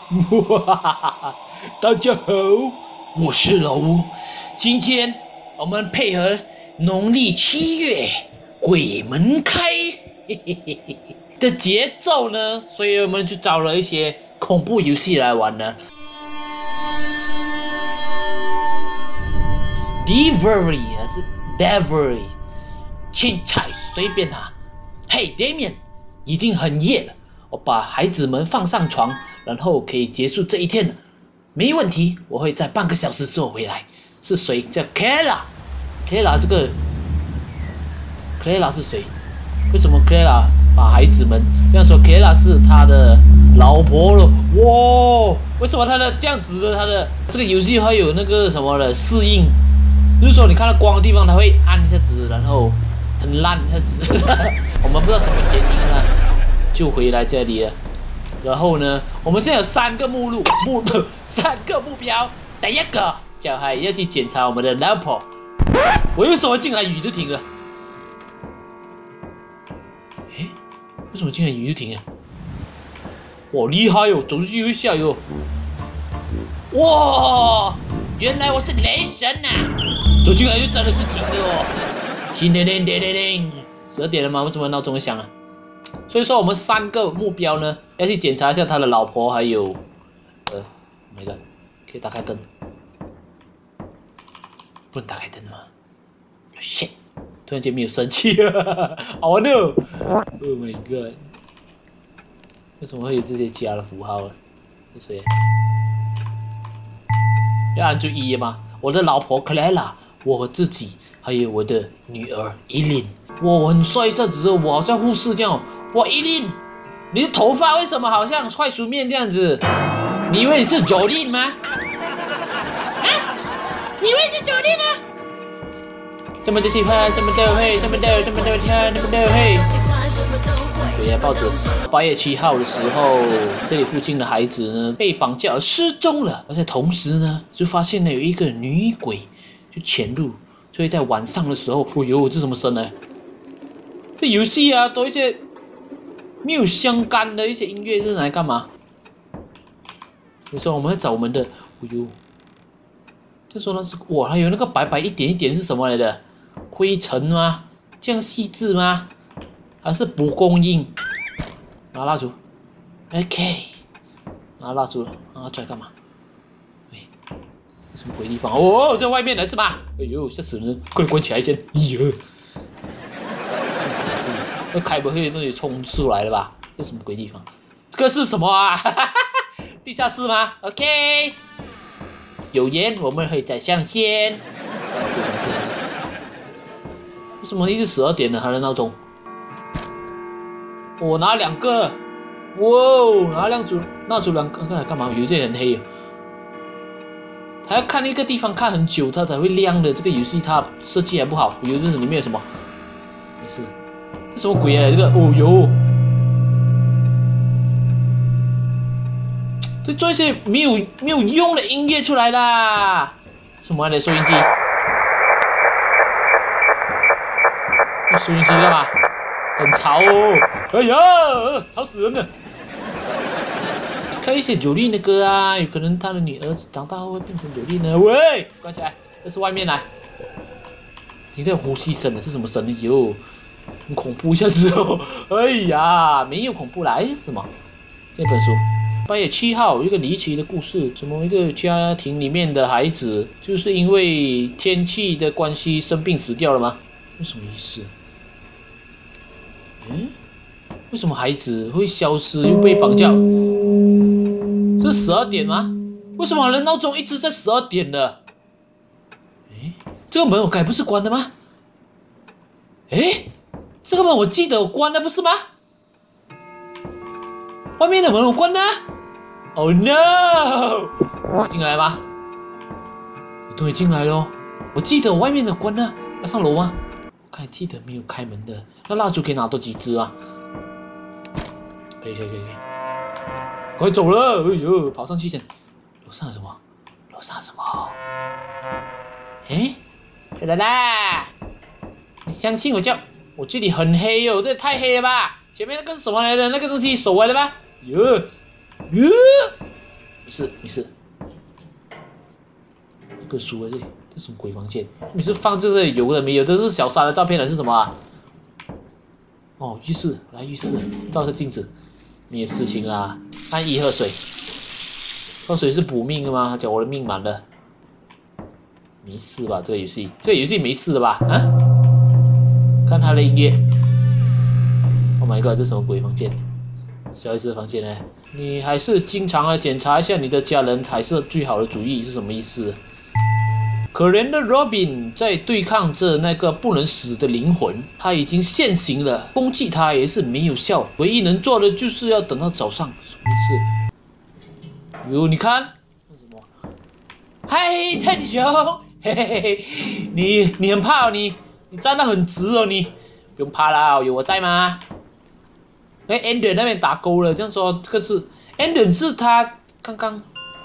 哇，大家好，我是老吴。今天我们配合农历7月鬼门开的节奏呢，所以我们就找了一些恐怖游戏来玩呢。Devery 还是 Devery， 青菜随便他。嘿 ，Damian， 已经很夜了，我把孩子们放上床，然后可以结束这一天了。没问题，我会在半个小时之后回来。是谁？叫 Clara。Clara 这个 Clara 是谁？为什么 Clara 把孩子们这样说 ？Clara 是他的老婆了。哇，为什么他的这样子的？他的这个游戏还有那个什么的适应，就是说你看到光的地方，它会按一下子，然后很烂一下子。我们不知道什么原因呢，就回来这里了。然后呢，我们现在有3个3个目标。第一个就是要去检查我们的老婆。我为什么进来雨就停了？诶，为什么进来雨就停了？哇，厉害哟！走出去又下雨。哇，原来我是雷神呐！走进来就真的是停的哦。停12点了吗？为什么闹钟会响啊？所以说我们3个目标呢，要去检查一下他的老婆，还有没了，可以打开灯，不能打开灯吗 ？shit， 突然间没有生气了 ，Oh no！Oh my god！ 为什么会有这些加的符号啊？是谁？要按住1吗？我的老婆 Clara， 我自己，还有我的女儿 Eileen。我很帅一下子，我好像护士这样。哇，Eileen，你的头发为什么好像坏熟面这样子？你以为你是 Jolene 吗？啊？你以为是 Jolene 吗？这么的喜欢，这么的会，这么的看，这么的会。对呀，报纸8月7号的时候，这里附近的孩子呢被绑架而失踪了，而且同时呢就发现了有一个女鬼就潜入，所以在晚上的时候，哦呦，这什么声呢？这游戏啊，都一些没有相干的一些音乐，是拿来干嘛？有时候我们会找我们的，哦呦，就说那是哇，还有那个白白一点一点是什么来的？灰尘吗？这样细致吗？还是蒲公英？拿蜡烛 ，OK， 拿蜡烛了，拿出来干嘛？哎，什么鬼地方？哦，在外面的是吧？哎呦，吓死人！快点关起来先！哎呦。那开不会的东西冲出来了吧？这什么鬼地方？这个是什么啊？地下室吗 ？OK， 有烟我们会再上线。为什么一直12点呢？他的闹钟？我拿2个，哇，拿蜡烛2个，看来干嘛？有些很黑。他要看一个地方看很久，它才会亮的。这个游戏它设计还不好。有就是里面有什么？没事。什么鬼啊？这个哦哟，这做一些没有用的音乐出来啦！什么来的收音机？那收音机干嘛？很吵哦！哎呀，吵死人了！开一些Jolene的歌啊，有可能他的女儿长大后会变成Jolene呢。喂，关起来！这是外面来，听到呼吸声的是什么声音？哟！很恐怖一下子哦！哎呀，没有恐怖啦，哎，什么？这本书8月7号，一个离奇的故事，什么一个家庭里面的孩子，就是因为天气的关系生病死掉了吗？这什么意思？为什么孩子会消失又被绑架？是12点吗？为什么我的闹钟一直在12点的？这个门我该不是关的吗？这个门我记得我关的不是吗？外面的门我关的、啊。Oh no！ 会进来吗？都会进来咯。我记得我外面的关了，要上楼吗？我还记得没有开门的。那蜡烛可以拿多几支啊？可以。快走了！哎呦，跑上去先。楼上有什么？来啦！你相信我我这里很黑哦，这也太黑了吧！前面那个是什么来的？那个东西手来的吧？ 没事。个书在这里，这什么鬼房间？每次放这里有的没有，这是小三的照片还是什么啊？哦，浴室，来浴室，照下镜子，没有事情啦。按1喝水，喝水是补命的吗？他讲我的命满了，没事吧？这个游戏没事的吧？啊？看他的音乐。Oh my god， 这什么鬼房间？小孩子的房间呢？你还是经常来检查一下你的家人，才是最好的主意，是什么意思？可怜的 Robin 在对抗着那个不能死的灵魂，他已经现形了，攻击他也是没有效，唯一能做的就是要等到早上。什么意思？哟，你看，那什么？嗨，泰迪熊，嘿嘿嘿，你很怕哦，你站得很直哦，你不用怕啦，有我在吗？哎 ，Ender 那边打勾了，这样说这个是 Ender 是他刚刚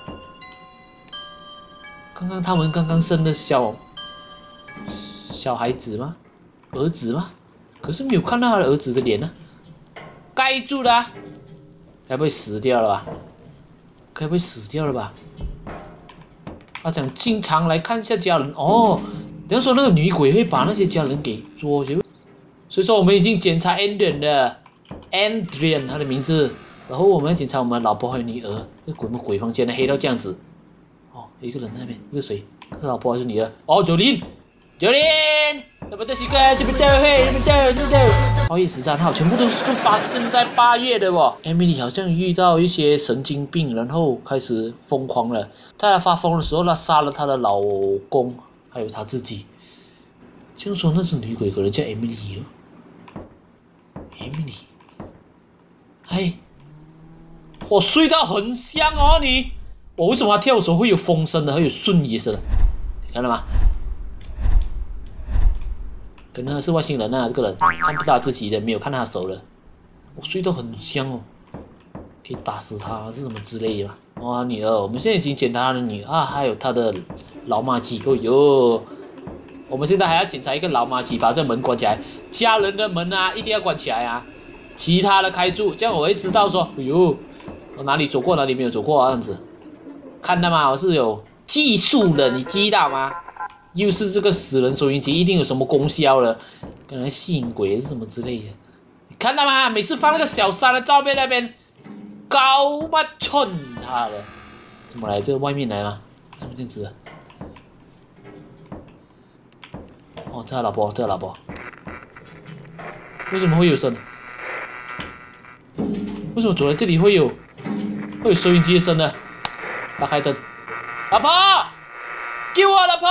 他们刚刚生的小孩子吗？儿子吗？可是没有看到他的儿子的脸呢、盖住了、啊，该不会死掉了吧？该不会死掉了吧？他讲经常来看一下家人哦，等于说那个女鬼会把那些家人给捉去，所以说我们已经检查 Adrian 了 ，Adrian 他的名字，然后我们要检查我们老婆还有女儿，这鬼房间的黑到这样子。哦，有一个人在那边，一个谁？是老婆还是女儿？哦，90，那么这几个这边的嘿，这边的。8月13号，全部都发生在8月的哦。Emily 好像遇到一些神经病，然后开始疯狂了。在发疯的时候，她杀了她的老公，还有她自己。就说那只女鬼可能叫 Emily 哦。Emily， 哎，我睡到很香哦你。我为什么要跳的时候会有风声的，会有瞬移声？你看到吗？可能是外星人啊，这个人看不到自己的，没有看到他手了。我睡得很香哦，可以打死他是什么之类的吧？哇，女儿，我们现在已经检查他的女儿啊，还有他的老妈鸡。哦哟，我们现在还要检查一个老妈鸡，把这门关起来。家人的门啊，一定要关起来啊，其他的开住，这样我会知道说，哎呦，我哪里走过，哪里没有走过啊，这样子。看到吗？我是有技术的，你知道吗？又是这个死人收音机，一定有什么功效了，可能吸引鬼还是什么之类的。你看到吗？每次放那个小三的照片那边，高不寸他的，怎么来？这个外面来吗？怎么这样子？哦，这老婆，为什么会有声？为什么走在这里会有收音机的声呢？打开灯，老婆，救我，老婆！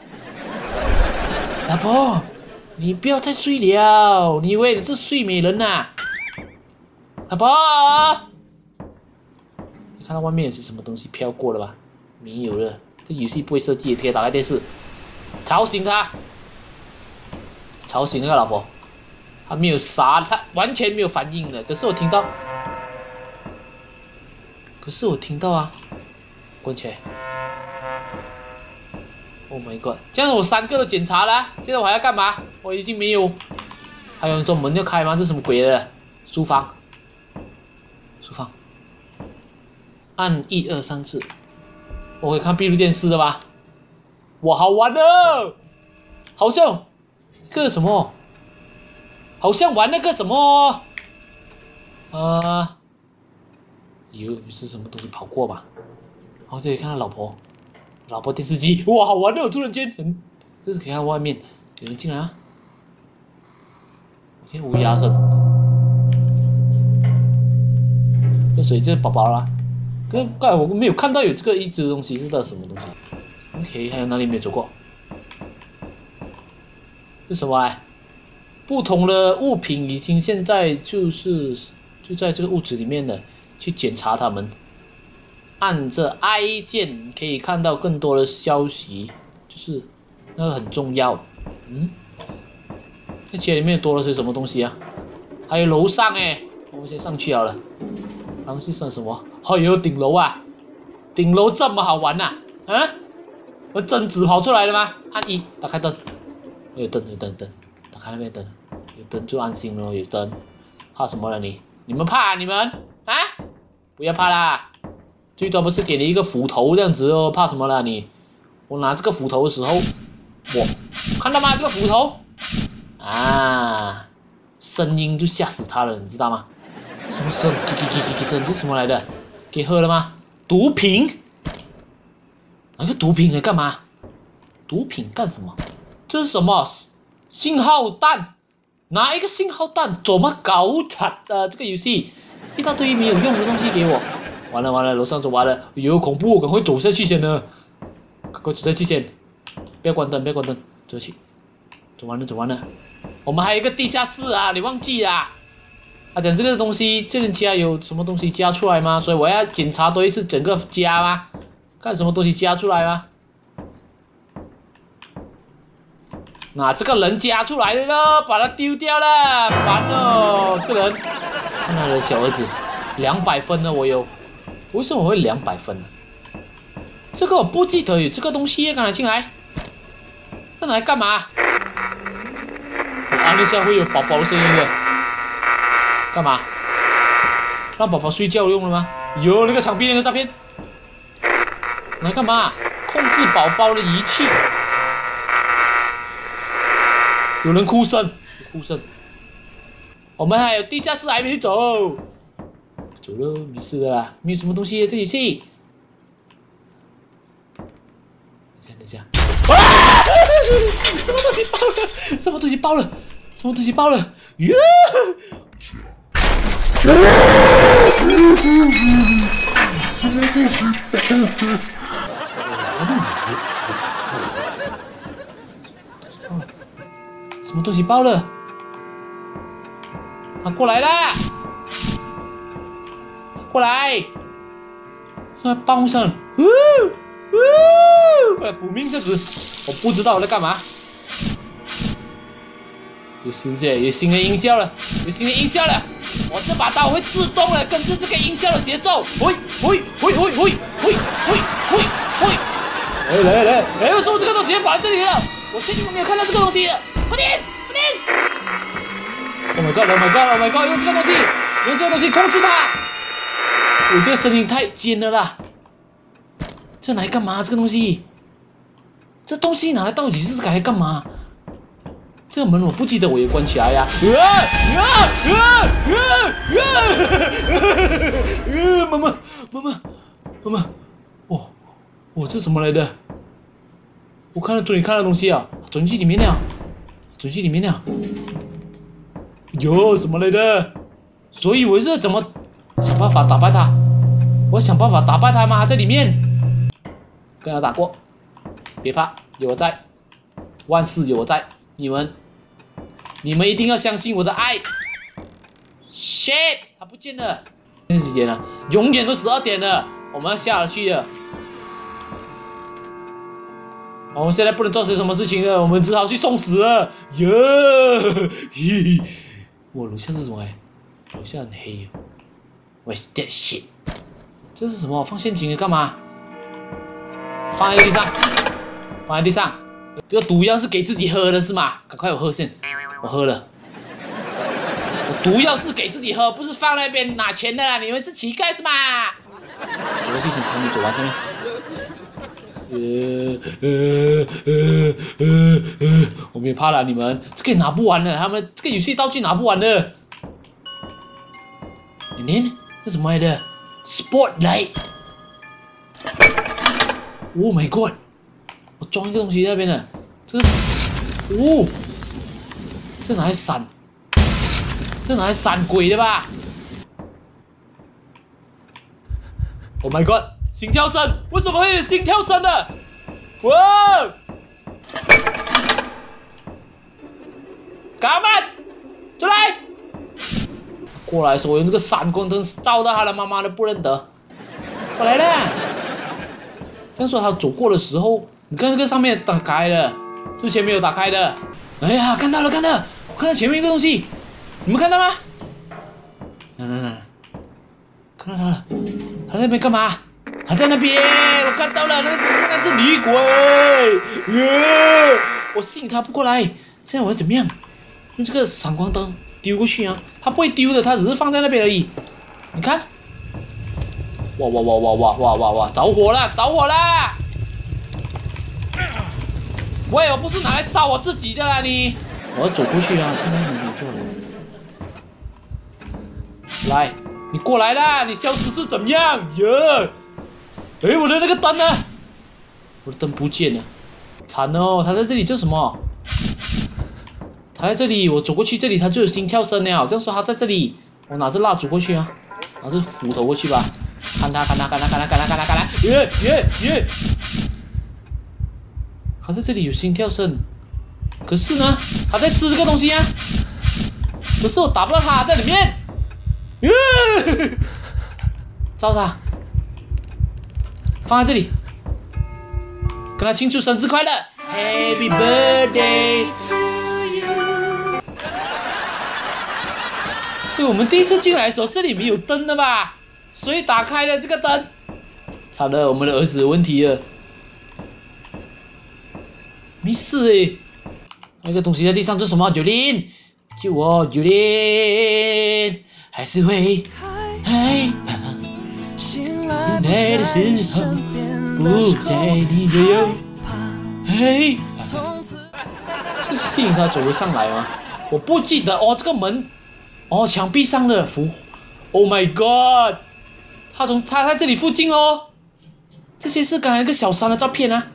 老婆，你不要再睡了，你以为你是睡美人呐、老婆，你看到外面是什么东西飘过了吧？没有了，这游戏不会设计，可以打开电视，吵醒他，吵醒那个老婆，他没有杀，他完全没有反应的。可是我听到啊。关起来 ！Oh my god！ 这样我3个都检查了，现在我还要干嘛？我已经没有，还有这种门要开吗？这什么鬼的？书房，按1、2、3、4，我可以看闭路电视的吧？哇，好玩哦！好像个什么？好像玩那个什么？有是什么东西跑过吧？然后这里看到老婆电视机，哇，好玩哦！突然间就是可以看外面有人进来啊！我听乌鸦声，这谁？这宝宝啦？刚才我没有看到有这个一只东西，是什么东西 ？OK， 还有哪里没有走过？是什么啊？不同的物品已经现在就在这个屋子里面的，去检查它们。按着 I 键可以看到更多的消息，就是那个很重要。这街里面多了些什么东西啊？还有楼上哎，我们先上去好了。上去上什么？还有顶楼啊！顶楼这么好玩呐？我贞子跑出来了吗？按1，打开灯。有灯，打开那边灯，有灯就安心了。有灯，怕什么了你？你们怕啊？你们啊？不要怕啦！ 最多不是给你一个斧头这样子哦，怕什么啦你？我拿这个斧头的时候，我看到吗？这个斧头啊，声音就吓死他了，你知道吗？什么声？声？这什么来的？给喝了吗？毒品？拿个毒品来干嘛？毒品干什么？这是什么？信号弹？拿一个信号弹怎么搞惨的？这个游戏一大堆没有用的东西给我。完了，楼上走完了，有恐怖，我赶快走下去先呢。赶快走下去先，不要关灯，走下去。走完了。我们还有一个地下室啊，你忘记啦？他讲这个东西，这个家有什么东西加出来吗？所以我要检查多一次整个家吗？看什么东西加出来吗？那这个人加出来了咯，把他丢掉了，烦哦！这个人，看他的小儿子，200分呢，我有，为什么我会200分呢？这个我不记得有这个东西，刚才进来，这拿来干嘛？我按一下会有宝宝的声音的，干嘛？让宝宝睡觉用了吗？有那个墙壁那个照片，拿来干嘛？控制宝宝的仪器。有人哭声，我们还有地下室还没走，走了，没事的啦，没有什么东西，这游戏。等一下，啊！什么东西爆了？耶！什么东西爆了？啊，过来啦！过来！快帮上！过来补命这子，我不知道我在干嘛。有新的音效了，我这把刀会自动的跟着这个音效的节奏，喂！来！为什么这个东西跑到这里了？我确定我没有看到这个东西。快点 ！Oh my god！ 用这个东西控制它。我这个声音太尖了啦！这拿来干嘛？这个东西，这东西拿来到底是拿来干嘛？这个门我不记得，我也关起来呀！妈妈，哦，这什么来的？我看到嘴里看到东西啊，转进里面了。哟，什么来的？所以我是怎么想办法打败他？我想办法打败他吗？他在里面，跟他打过，别怕，有我在，万事有我在。你们一定要相信我的爱。Shit， 他不见了，现在几点了？永远都12点了，我们要下去了。我们现在不能做些什么事情了，我们只好去送死了。耶！我楼下是什么？楼下很黑。What's that shit？ 这是什么？放陷阱的干嘛？放在地上。这个毒药是给自己喝的是吗？赶快我喝先，我喝了。我毒药是给自己喝，不是放那边拿钱的啦。你们是乞丐是吗？走过去先，还没走完上面。我没怕了，你们这个也拿不完的，他们这个游戏道具拿不完的。那什么来的 ？Spotlight。Oh my god！ 我装一个东西在那边了，这个是，这拿来闪鬼的吧 ？Oh my god！ 心跳声，为什么会有心跳声的？哇！干嘛？出来！过来的时候，我用这个闪光灯照到他的妈妈都不认得。过来了。这样说，他走过的时候，你看这个上面打开了，之前没有打开的。哎呀，看到了，我看到前面一个东西，你们看到吗？来，看到他了，他在那边干嘛？他在那边，我看到了，那是女鬼。我吸引他不过来，现在我要怎么样？用这个闪光灯丢过去啊？他不会丢的，他只是放在那边而已。你看， 哇！着火了！喂，我不是拿来烧我自己的啦你！我要走过去啊，现在你做了。来，你过来啦！你消失是怎么样？呀！哎，我的那个灯呢？我的灯不见了，惨哦！他在这里做什么？他在这里，我走过去这里，他就有心跳声了。这样说他在这里，我拿着蜡烛过去啊，拿着斧头过去吧。看他！耶！他在这里有心跳声，可是呢，他在吃这个东西啊。可是我打不到他，在里面。照他，放在这里，跟他庆祝生日快乐 ，Happy Birthday to you。对，我们第一次进来的时候，这里没有灯的吧？所以打开了这个灯，惨了，我们的儿子有问题了。没事诶，那个东西在地上做什么？九零，救我，九零，还是会害怕。醒来的时候，不在你左右，害怕。是吸引他走了上来吗？我不记得哦，这个门，哦，墙壁上的符 ，Oh my God， 他在这里附近哦。这些是刚才那个小三的照片啊。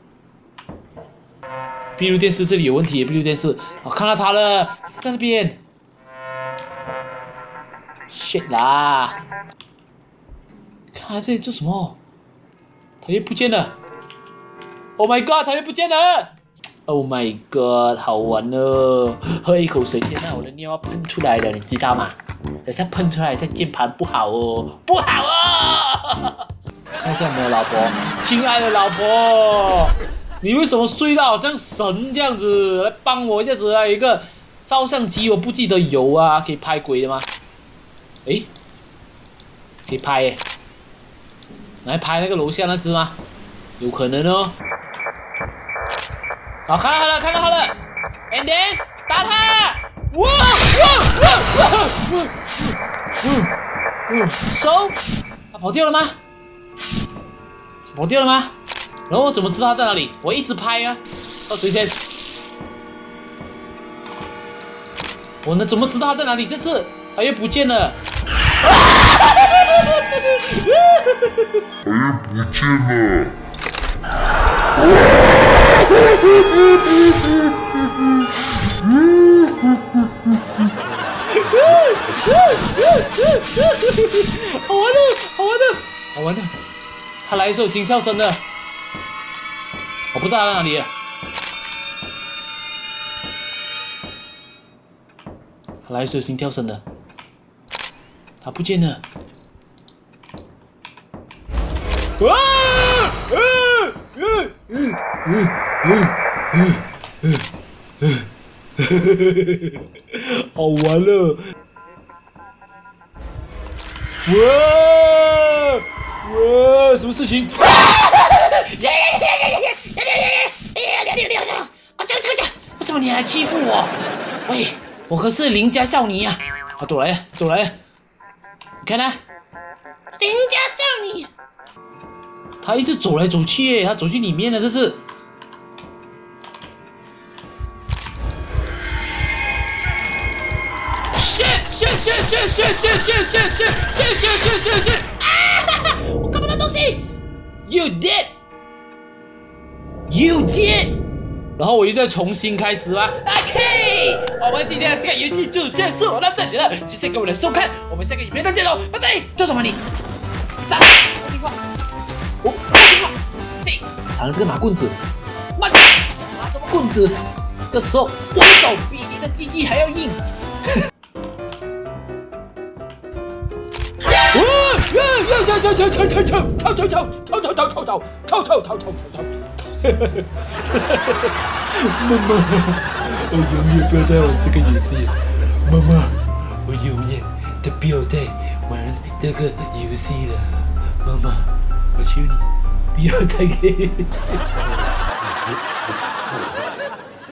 闭路电视这里有问题，闭路电视，我看到他了，在那边。shit 啦！看他这里做什么？他又不见了。Oh my god， 他又不见了。Oh my god， 好玩哦！喝一口水，现在我的尿要喷出来了，你知道吗？等下喷出来在键盘不好哦，不好哦！看一下有没有老婆，亲爱的老婆。你为什么睡到好像神这样子？来帮我一下子啊！有一个照相机，我不记得有啊，可以拍鬼的吗？诶，可以拍耶！来拍那个楼下那只吗？有可能哦。好，看到他了 ，and then 打他！哇！手，他跑掉了吗？然后我怎么知道他在哪里？我一直拍啊，到谁先？我能怎么知道他在哪里？这次他又不见了。好玩的！他来的时候有心跳声的。我不知道他在哪里。他来的时候有心跳声的，他不见了。哇！好玩了！哇！什么事情？为什么你还欺负我？喂，我可是邻家少女呀！啊，走来！你看他，邻家少女，他一直走来走去耶，他走去里面了，这是。shit！ 啊！我看不到东西。You did！然后我又再重新开始吧。OK， 我们今天的这个游戏就先说到这里了，谢谢各位的收看，我们下个影片再见喽，拜拜。做什么你？打电话。我打电话。嘿，抢了这个拿棍子。慢点，拿什么棍子？这时候我的手比你的鸡鸡还要硬。妈妈，我永远不要再玩这个游戏了。妈妈，我永远都不要再玩这个游戏了。妈妈，我求你，不要再给。